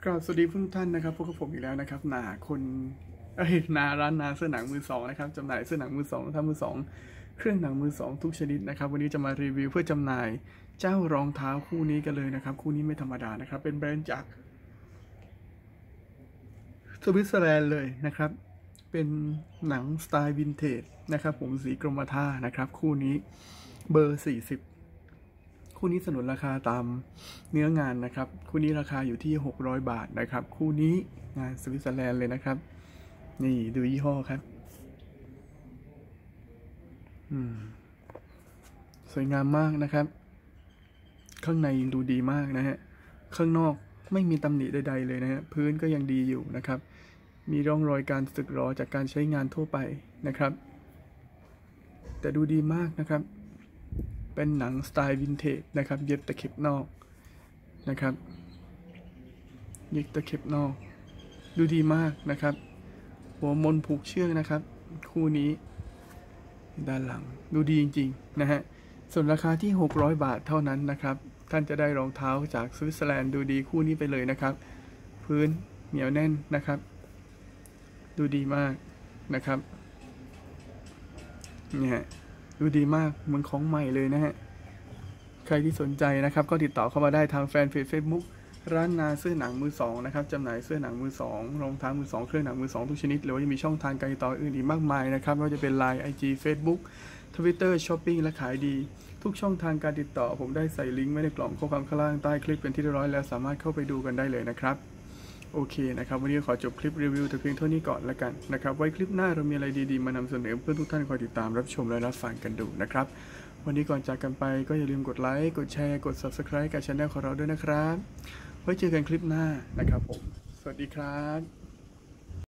ครับสวัสดีทุกท่านนะครับพบกับผมอีกแล้วนะครับร้านนาเสื้อหนังมือสองนะครับจำหน่ายเสื้อหนังมือสองทั้งมือสองเครื่องหนังมือสองทุกชนิดนะครับวันนี้จะมารีวิวเพื่อจำหน่ายเจ้ารองเท้าคู่นี้กันเลยนะครับคู่นี้ไม่ธรรมดานะครับเป็นแบรนด์จากสวิตเซอร์แลนด์เลยนะครับเป็นหนังสไตล์วินเทจนะครับผมสีกรมท่านะครับคู่นี้เบอร์40คู่นี้สนุนราคาตามเนื้องานนะครับคู่นี้ราคาอยู่ที่600 บาทนะครับคู่นี้งานสวิตเซอร์แลนด์เลยนะครับนี่ดูยี่ห้อครับสวยงามมากนะครับข้างในดูดีมากนะฮะข้างนอกไม่มีตำหนิใดๆเลยนะฮะพื้นก็ยังดีอยู่นะครับมีร่องรอยการสึกหรอจากการใช้งานทั่วไปนะครับแต่ดูดีมากนะครับเป็นหนังสไตล์วินเทจนะครับเย็บตะเข็บนอกนะครับเย็บตะเข็บนอกดูดีมากนะครับหัวมนผูกเชือกนะครับคู่นี้ด้านหลังดูดีจริงๆนะฮะส่วนราคาที่600 บาทเท่านั้นนะครับท่านจะได้รองเท้าจากสวิตเซอร์แลนด์ดูดีคู่นี้ไปเลยนะครับพื้นเหนียวแน่นนะครับดูดีมากนะครับเนี่ยดูดีมากเหมือนของใหม่เลยนะฮะใครที่สนใจนะครับก็ติดต่อเข้ามาได้ทางแฟนเพจ Facebook ร้านนาเสื้อหนังมือสองนะครับจำหน่ายเสื้อหนังมือสองรองเท้ามือสองเครื่องหนังมือสองทุกชนิดหรือว่าจะมีช่องทางการติดต่ออื่นอีกมากมายนะครับไม่ว่าจะเป็น Line IG Facebook Twitter Shopping และขายดีทุกช่องทางการติดต่อผมได้ใส่ลิงก์ไว้ในกล่องข้อความข้างล่างใต้คลิปเป็นที่เรียบร้อยแล้วสามารถเข้าไปดูกันได้เลยนะครับโอเคนะครับวันนี้ขอจบคลิปรีวิวแต่เพียงเท่านี้ก่อนละกันนะครับไว้คลิปหน้าเรามีอะไรดีๆมานำเสนอเพื่อทุกท่านคอยติดตามรับชมและรับฟังกันดูนะครับวันนี้ก่อนจากกันไปก็อย่าลืมกดไลค์กดแชร์กด Subscribe กับช่องของเราด้วยนะครับไว้เจอกันคลิปหน้านะครับผมสวัสดีครับ